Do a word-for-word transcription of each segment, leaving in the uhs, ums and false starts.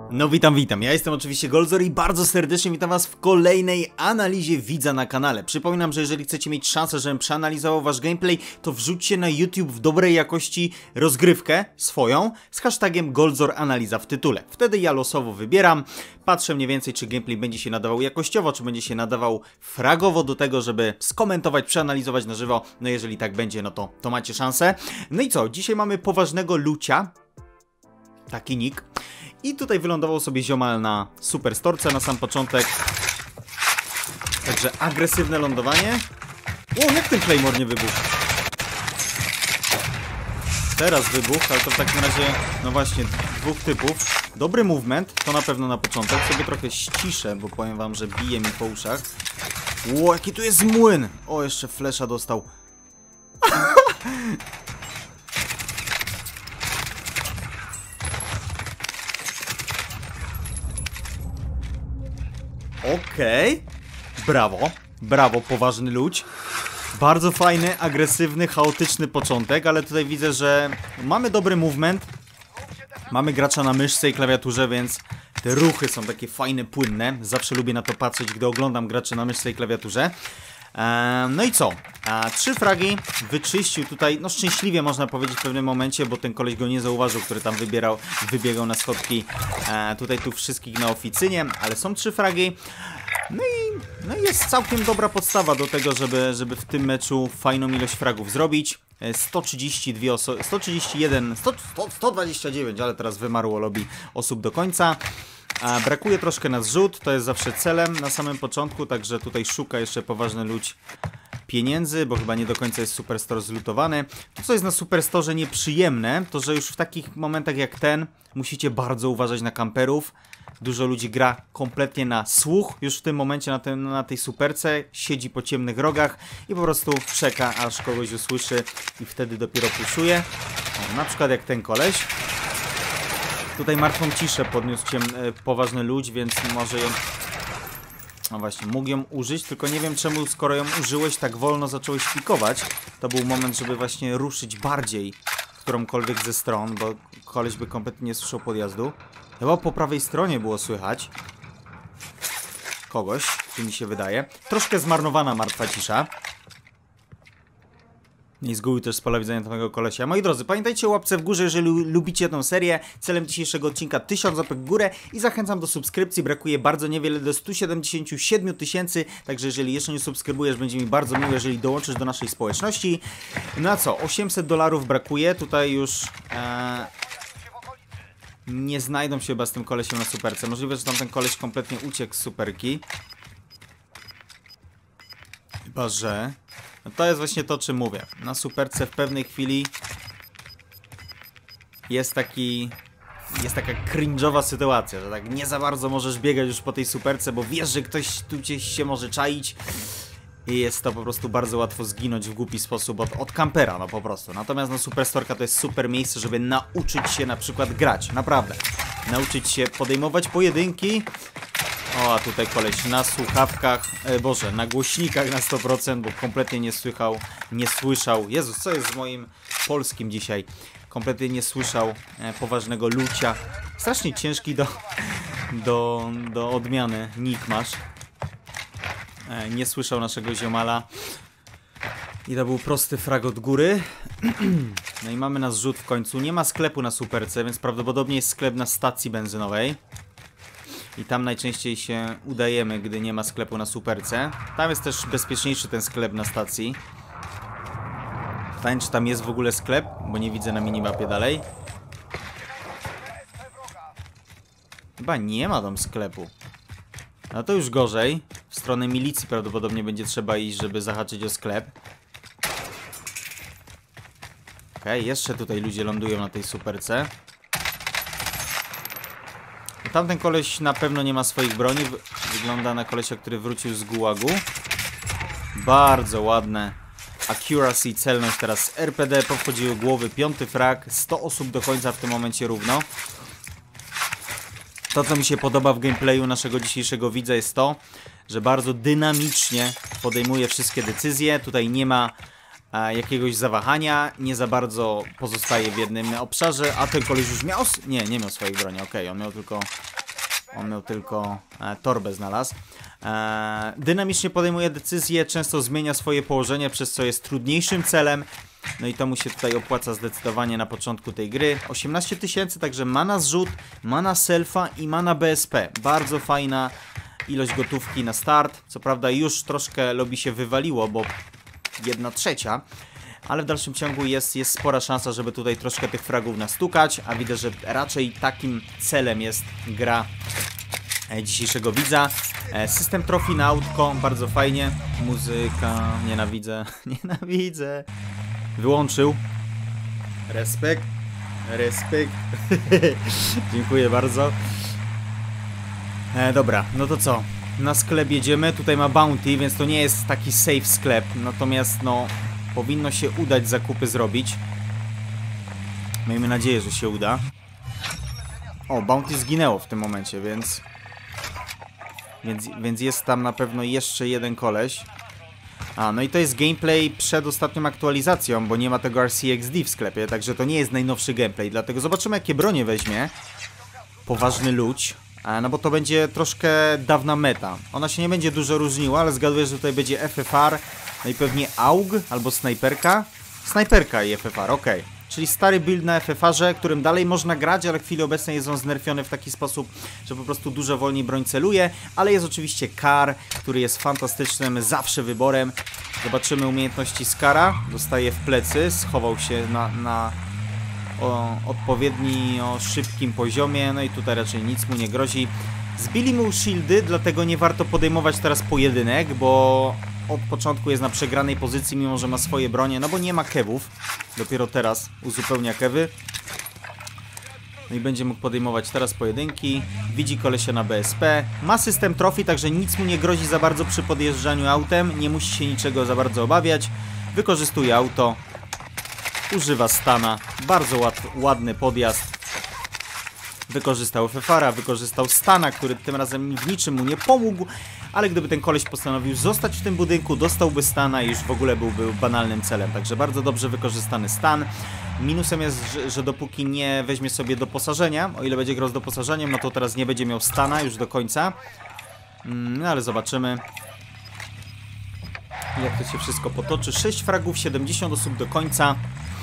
No witam, witam, ja jestem oczywiście Golzor i bardzo serdecznie witam was w kolejnej analizie widza na kanale. Przypominam, że jeżeli chcecie mieć szansę, żebym przeanalizował wasz gameplay, to wrzućcie na YouTube w dobrej jakości rozgrywkę swoją z hashtagiem GolzorAnaliza w tytule. Wtedy ja losowo wybieram, patrzę mniej więcej, czy gameplay będzie się nadawał jakościowo, czy będzie się nadawał fragowo do tego, żeby skomentować, przeanalizować na żywo. No jeżeli tak będzie, no to, to macie szansę. No i co, dzisiaj mamy poważnego lucia, taki nick. I tutaj wylądował sobie ziomal na Superstorce na sam początek. Także agresywne lądowanie. O, jak ten Claymore nie wybuchł? Teraz wybuch, ale to w takim razie, no właśnie, dwóch typów. Dobry movement, to na pewno na początek. Sobie trochę ściszę, bo powiem wam, że bije mi po uszach. Ło, jaki tu jest młyn! O, jeszcze flesza dostał. Okej, okay. Brawo, brawo, poważny ludź. Bardzo fajny, agresywny, chaotyczny początek, ale tutaj widzę, że mamy dobry movement. Mamy gracza na myszce i klawiaturze, więc te ruchy są takie fajne, płynne. Zawsze lubię na to patrzeć, gdy oglądam graczy na myszce i klawiaturze. Eee, no i co? Eee, trzy fragi wyczyścił tutaj, no szczęśliwie można powiedzieć w pewnym momencie, bo ten koleś go nie zauważył, który tam wybierał, wybiegał na schodki eee, tutaj tu wszystkich na oficynie, ale są trzy fragi. No i, no i jest całkiem dobra podstawa do tego, żeby, żeby w tym meczu fajną ilość fragów zrobić. sto trzydzieści dwie osoby, sto trzydzieści jeden, sto, sto, sto dwadzieścia dziewięć, ale teraz wymarło lobby osób do końca. A brakuje troszkę na zrzut, to jest zawsze celem na samym początku, także tutaj szuka jeszcze poważny ludź pieniędzy, bo chyba nie do końca jest Superstore zlutowany. To, co jest na Superstore nieprzyjemne, to że już w takich momentach jak ten musicie bardzo uważać na kamperów. Dużo ludzi gra kompletnie na słuch, już w tym momencie na, tym, na tej superce, siedzi po ciemnych rogach i po prostu czeka, aż kogoś usłyszy i wtedy dopiero puszuje. O, na przykład jak ten koleś. Tutaj martwą ciszę podniósł ciem, e, poważny ludź, więc może ją... No właśnie, mógł ją użyć, tylko nie wiem czemu, skoro ją użyłeś, tak wolno zacząłeś klikować. To był moment, żeby właśnie ruszyć bardziej w którąkolwiek ze stron, bo koleś by kompletnie nie słyszał podjazdu. Chyba po prawej stronie było słychać kogoś, czy mi się wydaje. Troszkę zmarnowana martwa cisza. I z góry też z pola widzenia tego kolesia. Moi drodzy, pamiętajcie o łapce w górze, jeżeli lubicie tę serię. Celem dzisiejszego odcinka tysiąc łapek w górę i zachęcam do subskrypcji. Brakuje bardzo niewiele do stu siedemdziesięciu siedmiu tysięcy, także jeżeli jeszcze nie subskrybujesz, będzie mi bardzo miło, jeżeli dołączysz do naszej społeczności. No a co, osiemset dolarów brakuje, tutaj już... E Nie znajdą się chyba z tym kolesiem na superce. Możliwe, że tamten koleś kompletnie uciekł z superki. Chyba, że... No to jest właśnie to, o czym mówię. Na superce w pewnej chwili jest taki... Jest taka cringe'owa sytuacja, że tak nie za bardzo możesz biegać już po tej superce, bo wiesz, że ktoś tu gdzieś się może czaić. I jest to po prostu bardzo łatwo zginąć w głupi sposób od, od kampera, no po prostu. Natomiast no Superstorka to jest super miejsce, żeby nauczyć się na przykład grać, naprawdę. Nauczyć się podejmować pojedynki. O, a tutaj koleś na słuchawkach, e, Boże, na głośnikach na sto procent, bo kompletnie nie słychał, nie słyszał. Jezus, co jest z moim polskim dzisiaj? Kompletnie nie słyszał e, poważnego lucia. Strasznie ciężki do, do, do odmiany nick masz. Nie słyszał naszego ziomala. I to był prosty frag od góry. No i mamy na zrzut w końcu. Nie ma sklepu na superce, więc prawdopodobnie jest sklep na stacji benzynowej. I tam najczęściej się udajemy, gdy nie ma sklepu na superce. Tam jest też bezpieczniejszy ten sklep na stacji. Pytanie, czy tam jest w ogóle sklep, bo nie widzę na minimapie dalej. Chyba nie ma tam sklepu. No to już gorzej. W stronę milicji prawdopodobnie będzie trzeba iść, żeby zahaczyć o sklep. Okej, okay, jeszcze tutaj ludzie lądują na tej superce. I tamten koleś na pewno nie ma swoich broni. Wygląda na kolesia, który wrócił z gułagu. Bardzo ładne accuracy, celność teraz z R P D. Powchodziły głowy, piąty frag. sto osób do końca w tym momencie równo. To, co mi się podoba w gameplayu naszego dzisiejszego widza, jest to, że bardzo dynamicznie podejmuje wszystkie decyzje. Tutaj nie ma e, jakiegoś zawahania, nie za bardzo pozostaje w jednym obszarze, a ten koleś już miał... Nie, nie miał swojej broni, okej, okay, on miał tylko... On miał tylko e, torbę znalazł. E, dynamicznie podejmuje decyzje, często zmienia swoje położenie, przez co jest trudniejszym celem. No i to mu się tutaj opłaca zdecydowanie na początku tej gry. osiemnaście tysięcy, także ma na zrzut, ma na selfa i ma na B S P. Bardzo fajna ilość gotówki na start. Co prawda już troszkę lobby się wywaliło, bo jedna trzecia. Ale w dalszym ciągu jest, jest spora szansa, żeby tutaj troszkę tych fragów nastukać. A widzę, że raczej takim celem jest gra dzisiejszego widza. System trofii na autko, bardzo fajnie. Muzyka, nienawidzę, nienawidzę. Wyłączył. Respekt. Respekt. Dziękuję bardzo. E, dobra, no to co? Na sklep jedziemy. Tutaj ma bounty, więc to nie jest taki safe sklep. Natomiast no, powinno się udać zakupy zrobić. Miejmy nadzieję, że się uda. O, bounty zginęło w tym momencie, więc... Więc, więc jest tam na pewno jeszcze jeden koleś. A, no i to jest gameplay przed ostatnią aktualizacją, bo nie ma tego R C X D w sklepie, także to nie jest najnowszy gameplay, dlatego zobaczymy, jakie bronie weźmie poważny ludź, a, no bo to będzie troszkę dawna meta. Ona się nie będzie dużo różniła, ale zgaduję, że tutaj będzie F F R, no i pewnie A U G albo snajperka. Snajperka i F F R, okej. Okay. Czyli stary build na F F R-ze, którym dalej można grać, ale w chwili obecnej jest on znerfiony w taki sposób, że po prostu dużo wolniej broń celuje. Ale jest oczywiście Kar, który jest fantastycznym zawsze wyborem. Zobaczymy umiejętności Skara. Dostaje w plecy, schował się na, na o, odpowiednio szybkim poziomie. No i tutaj raczej nic mu nie grozi. Zbili mu shieldy, dlatego nie warto podejmować teraz pojedynek, bo... Od początku jest na przegranej pozycji, mimo że ma swoje bronie, no bo nie ma kewów. Dopiero teraz uzupełnia kewy. No i będzie mógł podejmować teraz pojedynki. Widzi kolesia na B S P. Ma system trofii, także nic mu nie grozi za bardzo przy podjeżdżaniu autem. Nie musi się niczego za bardzo obawiać. Wykorzystuje auto. Używa stana. Bardzo ład, ładny podjazd. Wykorzystał F F R-a, wykorzystał stana, który tym razem w niczym mu nie pomógł. Ale gdyby ten koleś postanowił zostać w tym budynku, dostałby stana i już w ogóle byłby banalnym celem. Także bardzo dobrze wykorzystany stan. Minusem jest, że, że dopóki nie weźmie sobie doposażenia, o ile będzie grał z doposażeniem, no to teraz nie będzie miał stana już do końca. No ale zobaczymy, jak to się wszystko potoczy. sześć fragów, siedemdziesiąt osób do końca.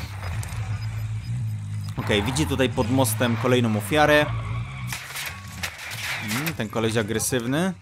Ok, widzi tutaj pod mostem kolejną ofiarę. Hmm, ten koleś agresywny.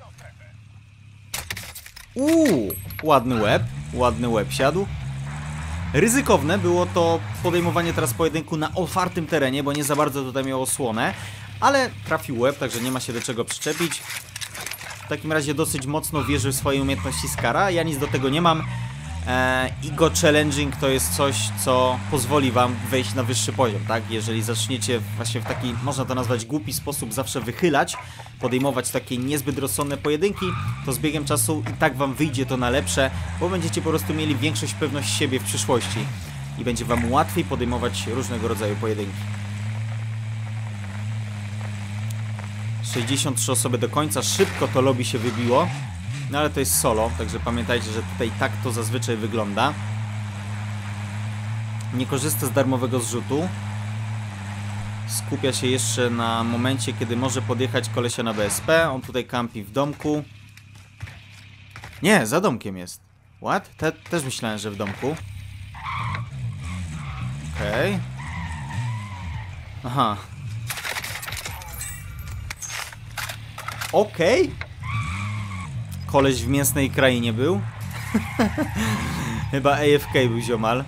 Uuu, ładny łeb, ładny łeb siadł. Ryzykowne było to podejmowanie teraz pojedynku na otwartym terenie, bo nie za bardzo tutaj miało osłonę. Ale trafił łeb, także nie ma się do czego przyczepić. W takim razie dosyć mocno wierzy w swoje umiejętności Skara. Ja nic do tego nie mam. Eee, Ego Challenging to jest coś, co pozwoli wam wejść na wyższy poziom, tak? Jeżeli zaczniecie właśnie w taki, można to nazwać głupi sposób, zawsze wychylać, podejmować takie niezbyt rozsądne pojedynki, to z biegiem czasu i tak wam wyjdzie to na lepsze, bo będziecie po prostu mieli większość pewność siebie w przyszłości i będzie wam łatwiej podejmować różnego rodzaju pojedynki. sześćdziesiąt trzy osoby do końca, szybko to lobby się wybiło. No ale to jest solo, także pamiętajcie, że tutaj tak to zazwyczaj wygląda. Nie korzysta z darmowego zrzutu. Skupia się jeszcze na momencie, kiedy może podjechać kolesia na B S P. On tutaj kampi w domku. Nie, za domkiem jest. What? Te, też myślałem, że w domku. Okej. Okay. Aha. Okej. Okay. Koleś w mięsnej krainie był. Chyba A F K był ziomal.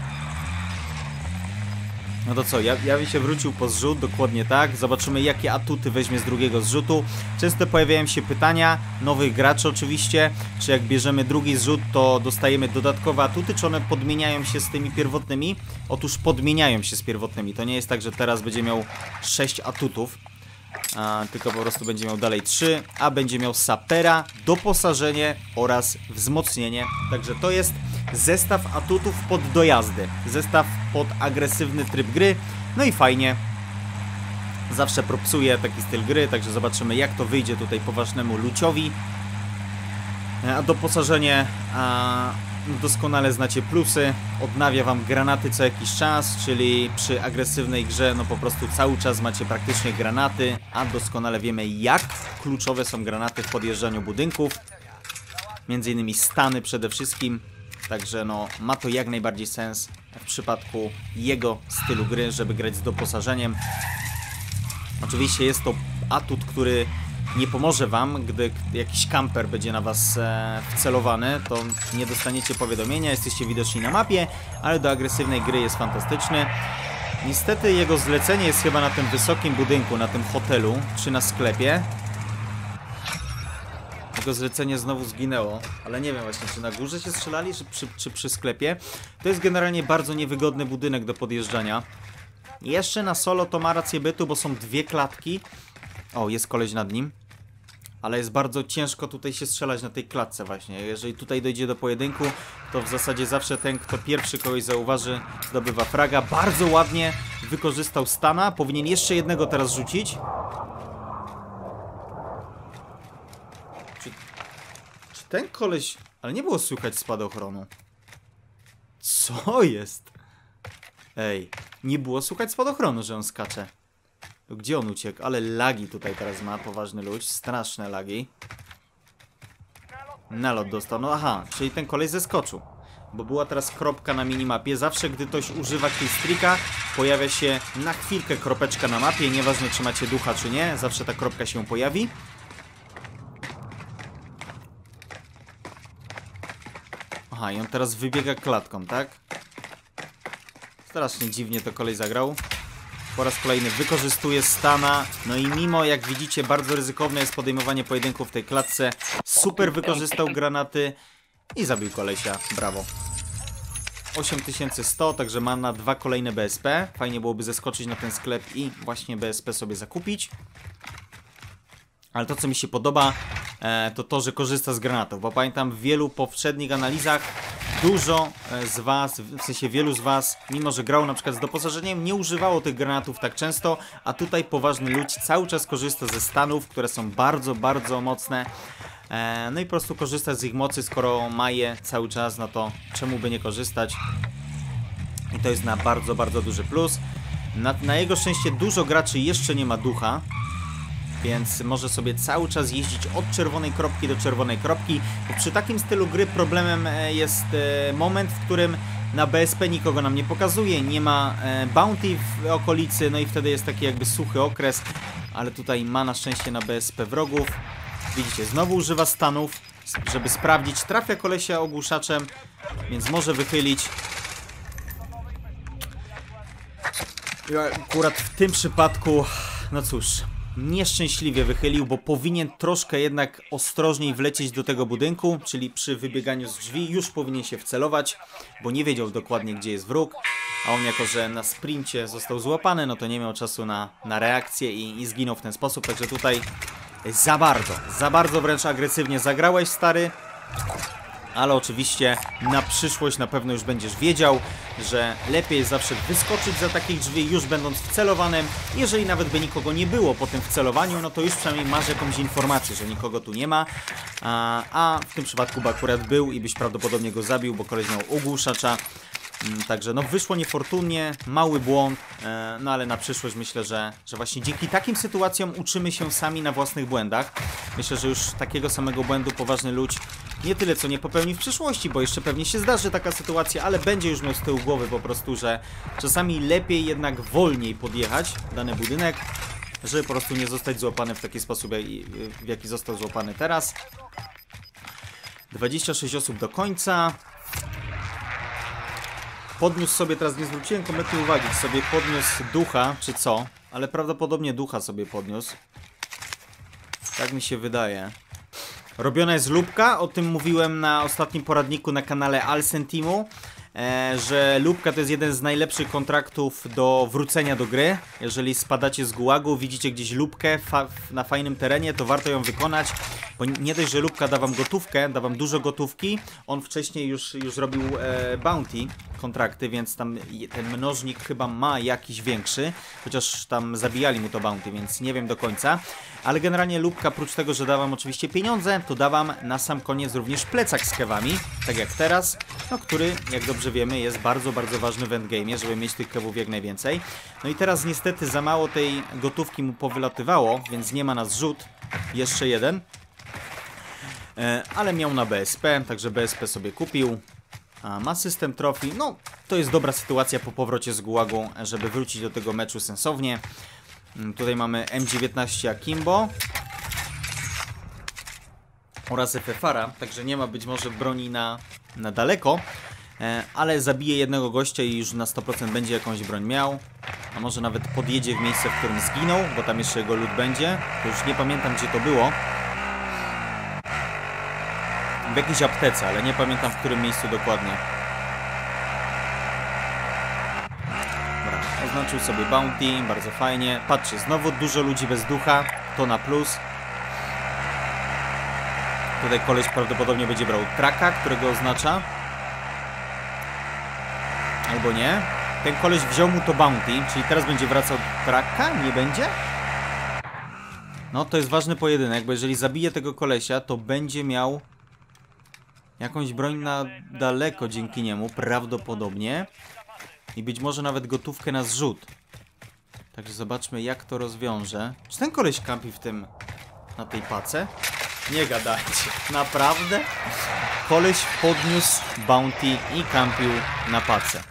No to co, ja, ja bym się wrócił po zrzut, dokładnie tak. Zobaczymy, jakie atuty weźmie z drugiego zrzutu. Często pojawiają się pytania, nowych graczy oczywiście, czy jak bierzemy drugi zrzut, to dostajemy dodatkowe atuty, czy one podmieniają się z tymi pierwotnymi? Otóż podmieniają się z pierwotnymi. To nie jest tak, że teraz będzie miał sześć atutów. A, tylko po prostu będzie miał dalej trzy, a będzie miał sapera, doposażenie oraz wzmocnienie. Także to jest zestaw atutów pod dojazdy, zestaw pod agresywny tryb gry. No i fajnie, zawsze propsuje taki styl gry, także zobaczymy, jak to wyjdzie tutaj poważnemu luciowi. A doposażenie a, doskonale znacie plusy, odnawia wam granaty co jakiś czas, czyli przy agresywnej grze no po prostu cały czas macie praktycznie granaty, a doskonale wiemy jak kluczowe są granaty w podjeżdżaniu budynków, między innymi stany przede wszystkim, także no ma to jak najbardziej sens w przypadku jego stylu gry, żeby grać z doposażeniem. Oczywiście jest to atut, który nie pomoże wam, gdy jakiś kamper będzie na was e, wcelowany, to nie dostaniecie powiadomienia, jesteście widoczni na mapie, ale do agresywnej gry jest fantastyczny. Niestety jego zlecenie jest chyba na tym wysokim budynku, na tym hotelu, czy na sklepie. Jego zlecenie znowu zginęło, ale nie wiem właśnie, czy na górze się strzelali, czy przy, czy przy sklepie. To jest generalnie bardzo niewygodny budynek do podjeżdżania. Jeszcze na solo to ma rację bytu, bo są dwie klatki. O, jest koleś nad nim. Ale jest bardzo ciężko tutaj się strzelać na tej klatce właśnie. Jeżeli tutaj dojdzie do pojedynku, to w zasadzie zawsze ten, kto pierwszy kogoś zauważy, zdobywa fraga. Bardzo ładnie wykorzystał stana. Powinien jeszcze jednego teraz rzucić. Czy, czy ten koleś... Ale nie było słychać spadochronu. Co jest? Ej, nie było słychać spadochronu, że on skacze. Gdzie on uciekł? Ale lagi tutaj teraz ma, poważny ludź. Straszne lagi. Nalot dostał. No aha, czyli ten koleś zeskoczył. Bo była teraz kropka na minimapie. Zawsze gdy ktoś używa killstreaka, pojawia się na chwilkę kropeczka na mapie. Nieważne czy macie ducha czy nie, zawsze ta kropka się pojawi. Aha, i on teraz wybiega klatką, tak? Strasznie dziwnie to kolej zagrał. Po raz kolejny wykorzystuje stana. No i mimo, jak widzicie, bardzo ryzykowne jest podejmowanie pojedynków w tej klatce. Super wykorzystał granaty i zabił kolesia. Brawo. osiem tysięcy sto, także ma na dwa kolejne B S P. Fajnie byłoby zeskoczyć na ten sklep i właśnie B S P sobie zakupić. Ale to, co mi się podoba, e, to to, że korzysta z granatów. Bo pamiętam w wielu poprzednich analizach dużo z was, w sensie wielu z was, mimo że grało na przykład z doposażeniem, nie używało tych granatów tak często, a tutaj poważny ludź cały czas korzysta ze stanów, które są bardzo, bardzo mocne. E, no i po prostu korzysta z ich mocy, skoro ma je cały czas, no to czemu by nie korzystać? I to jest na bardzo, bardzo duży plus. Na, na jego szczęście dużo graczy jeszcze nie ma ducha, więc może sobie cały czas jeździć od czerwonej kropki do czerwonej kropki. Przy takim stylu gry problemem jest moment, w którym na B S P nikogo nam nie pokazuje, nie ma bounty w okolicy, no i wtedy jest taki jakby suchy okres, ale tutaj ma na szczęście na B S P wrogów. Widzicie, znowu używa stanów, żeby sprawdzić, trafia kolesia ogłuszaczem, więc może wychylić. I akurat w tym przypadku, no cóż, nieszczęśliwie wychylił, bo powinien troszkę jednak ostrożniej wlecieć do tego budynku, czyli przy wybieganiu z drzwi już powinien się wcelować, bo nie wiedział dokładnie, gdzie jest wróg, a on jako, że na sprincie został złapany, no to nie miał czasu na, na reakcję i, i zginął w ten sposób, także tutaj za bardzo, za bardzo wręcz agresywnie zagrałeś, stary. Ale oczywiście na przyszłość na pewno już będziesz wiedział, że lepiej jest zawsze wyskoczyć za takich drzwi już będąc wcelowanym. Jeżeli nawet by nikogo nie było po tym wcelowaniu, no to już przynajmniej masz jakąś informację, że nikogo tu nie ma. A, a w tym przypadku by akurat był i byś prawdopodobnie go zabił, bo koleś miał ogłuszacza. Także no wyszło niefortunnie, mały błąd, no ale na przyszłość myślę, że, że właśnie dzięki takim sytuacjom uczymy się sami na własnych błędach. Myślę, że już takiego samego błędu poważny ludź nie tyle co nie popełni w przyszłości, bo jeszcze pewnie się zdarzy taka sytuacja, ale będzie już miał z tyłu głowy po prostu, że czasami lepiej jednak wolniej podjechać dany budynek, żeby po prostu nie zostać złapany w taki sposób, w jaki został złapany teraz. dwadzieścia sześć osób do końca. Podniósł sobie, teraz nie zwróciłem kompletnie uwagi, sobie podniósł ducha, czy co, ale prawdopodobnie ducha sobie podniósł. Tak mi się wydaje. Robiona jest lubka, o tym mówiłem na ostatnim poradniku na kanale Alsen Teamu. e, że Lubka to jest jeden z najlepszych kontraktów do wrócenia do gry. Jeżeli spadacie z gułagu, widzicie gdzieś Lubkę fa na fajnym terenie, to warto ją wykonać, bo nie dość, że Lubka da wam gotówkę, da wam dużo gotówki, on wcześniej już, już robił e, bounty kontrakty, więc tam ten mnożnik chyba ma jakiś większy, chociaż tam zabijali mu to bounty, więc nie wiem do końca. Ale generalnie Lubka, oprócz tego, że da wam oczywiście pieniądze, to da wam na sam koniec również plecak z kewami, tak jak teraz, no który, jak dobrze wiemy, jest bardzo, bardzo ważny w endgame'ie, żeby mieć tych kewów jak najwięcej. No i teraz niestety za mało tej gotówki mu powylatywało, więc nie ma na zrzut. Jeszcze jeden. E, ale miał na B S P, także B S P sobie kupił. A ma system trofii, no to jest dobra sytuacja po powrocie z gułagu, żeby wrócić do tego meczu sensownie. Tutaj mamy M dziewiętnaście Akimbo oraz F F R-a, także nie ma być może broni na, na daleko, e, ale zabije jednego gościa i już na sto procent będzie jakąś broń miał. A może nawet podjedzie w miejsce, w którym zginął, bo tam jeszcze jego lód będzie. To już nie pamiętam, gdzie to było. W jakiejś aptece, ale nie pamiętam, w którym miejscu dokładnie. Dobra, oznaczył sobie bounty, bardzo fajnie. Patrzcie, znowu dużo ludzi bez ducha, to na plus. Tutaj koleś prawdopodobnie będzie brał traka, którego oznacza. Albo nie. Ten koleś wziął mu to bounty, czyli teraz będzie wracał traka? Nie będzie? No, to jest ważny pojedynek, bo jeżeli zabije tego kolesia, to będzie miał jakąś broń na daleko dzięki niemu, prawdopodobnie. I być może nawet gotówkę na zrzut. Także zobaczmy, jak to rozwiąże. Czy ten koleś kampi w tym... na tej pace? Nie gadajcie. Naprawdę? Koleś podniósł bounty i kampił na pace.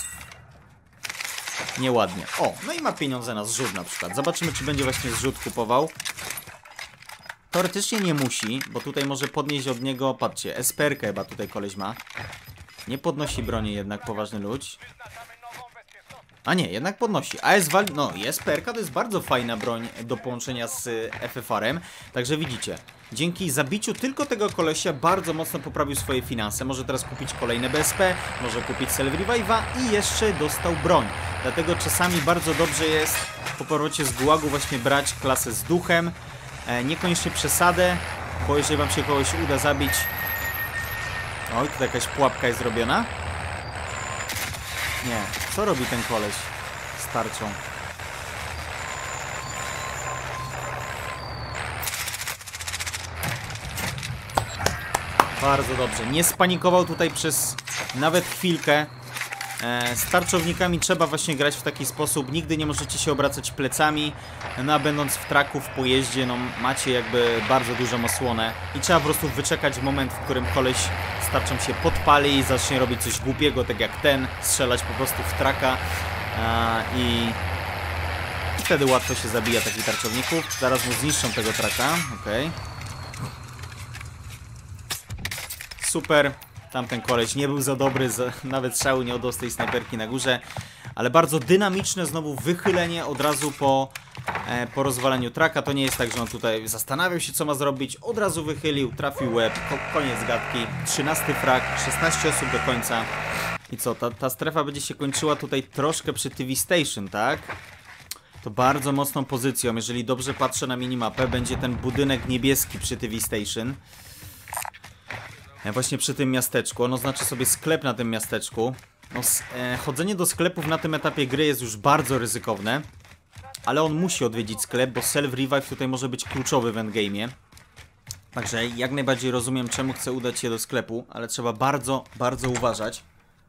Nieładnie. O, no i ma pieniądze na zrzut na przykład. Zobaczymy, czy będzie właśnie zrzut kupował. Teoretycznie nie musi, bo tutaj może podnieść od niego, patrzcie, S P R-kę chyba tutaj koleś ma. Nie podnosi broni jednak poważny ludź. A nie, jednak podnosi. A S wali... No i S P R-ka to jest bardzo fajna broń do połączenia z F F R-em. Także widzicie, dzięki zabiciu tylko tego kolesia bardzo mocno poprawił swoje finanse. Może teraz kupić kolejne B S P, może kupić Self Revive'a i jeszcze dostał broń. Dlatego czasami bardzo dobrze jest po powrocie z gułagu właśnie brać klasę z duchem. E, niekoniecznie przesadę, bo jeżeli wam się kogoś uda zabić... Oj, tutaj jakaś pułapka jest zrobiona. Nie, co robi ten koleś z tarczą? Bardzo dobrze, nie spanikował tutaj przez nawet chwilkę. E, z tarczownikami trzeba właśnie grać w taki sposób. Nigdy nie możecie się obracać plecami. No a będąc w traku, w pojeździe, no macie jakby bardzo dużą osłonę. I trzeba po prostu wyczekać moment, w którym koleś z tarczą się podpali i zacznie robić coś głupiego, tak jak ten. Strzelać po prostu w traka. E, i... I wtedy łatwo się zabija takich tarczowników. Zaraz mu zniszczą tego traka. Okej. Super. Tamten koleś nie był za dobry, za, nawet strzału nie oddał z tej snajperki na górze. Ale bardzo dynamiczne znowu wychylenie od razu po, e, po rozwaleniu traka. To nie jest tak, że on tutaj zastanawiał się, co ma zrobić. Od razu wychylił, trafił łeb, ko koniec gadki. trzynasty frag, szesnaście osób do końca. I co, ta, ta strefa będzie się kończyła tutaj troszkę przy T V Station, tak? To bardzo mocną pozycją. Jeżeli dobrze patrzę na minimapę, będzie ten budynek niebieski przy T V Station. Właśnie przy tym miasteczku. On oznacza sobie sklep na tym miasteczku. No, e, chodzenie do sklepów na tym etapie gry jest już bardzo ryzykowne. Ale on musi odwiedzić sklep, bo self-revive tutaj może być kluczowy w endgame'ie. Także jak najbardziej rozumiem, czemu chce udać się do sklepu, ale trzeba bardzo, bardzo uważać.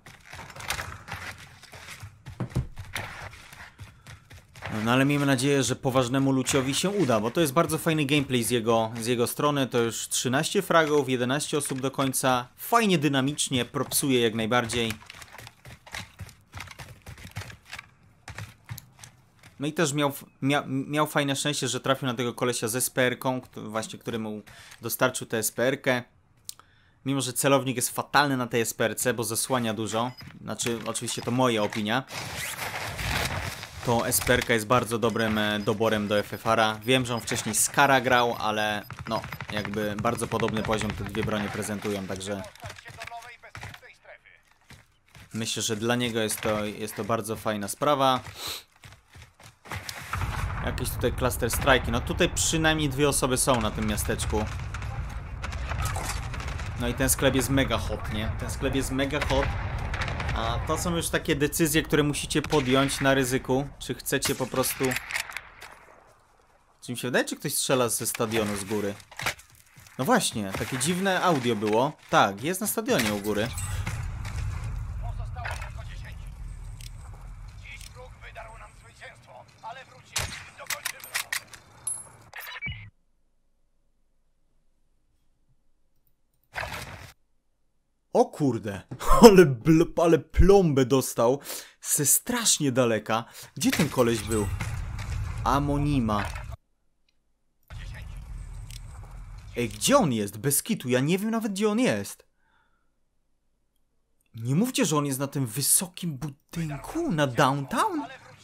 No ale miejmy nadzieję, że poważnemu Luciowi się uda, bo to jest bardzo fajny gameplay z jego, z jego strony. To już trzynaście fragów, jedenaście osób do końca. Fajnie dynamicznie, propsuje jak najbardziej. No i też miał, mia, miał fajne szczęście, że trafił na tego kolesia z S P R-ką, właśnie który mu dostarczył tę S P R-kę. Mimo że celownik jest fatalny na tej S P R-ce, bo zasłania dużo. Znaczy, oczywiście to moja opinia. To S P R-ka jest bardzo dobrym doborem do F F R-a. Wiem, że on wcześniej Skara grał, ale no, jakby bardzo podobny poziom te dwie bronie prezentują, także... Myślę, że dla niego jest to, jest to bardzo fajna sprawa. Jakieś tutaj cluster strike'i. No tutaj przynajmniej dwie osoby są na tym miasteczku. No i ten sklep jest mega hot, nie? Ten sklep jest mega hot. A to są już takie decyzje, które musicie podjąć na ryzyku. Czy chcecie po prostu... Czy mi się wydaje, czy ktoś strzela ze stadionu z góry? No właśnie, takie dziwne audio było. Tak, jest na stadionie u góry. O kurde, ale, bl ale plombę dostał ze strasznie daleka. Gdzie ten koleś był? Amonima. Ej, gdzie on jest? Bez kitu, ja nie wiem nawet, gdzie on jest. Nie mówcie, że on jest na tym wysokim budynku, na downtown?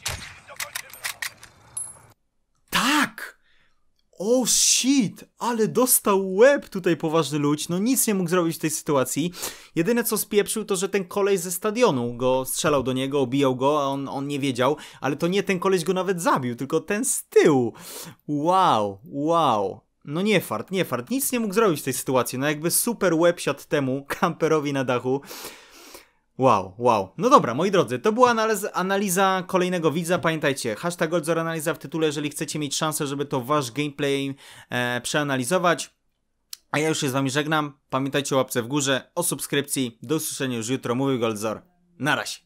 Tak! O shit, ale dostał łeb tutaj poważny ludź, no nic nie mógł zrobić w tej sytuacji. Jedyne co spieprzył to, że ten koleś ze stadionu go strzelał do niego, obijał go, a on, on nie wiedział, ale to nie ten koleś go nawet zabił, tylko ten z tyłu. Wow, wow. No nie fart, nie fart, nic nie mógł zrobić w tej sytuacji, no jakby super łeb siadł temu kamperowi na dachu. Wow, wow. No dobra, moi drodzy, to była analiza, analiza kolejnego widza. Pamiętajcie, hashtag Goldzor analiza w tytule, jeżeli chcecie mieć szansę, żeby to wasz gameplay e, przeanalizować. A ja już się z wami żegnam. Pamiętajcie o łapce w górze, o subskrypcji. Do usłyszenia już jutro. Mówił Goldzor. Na razie.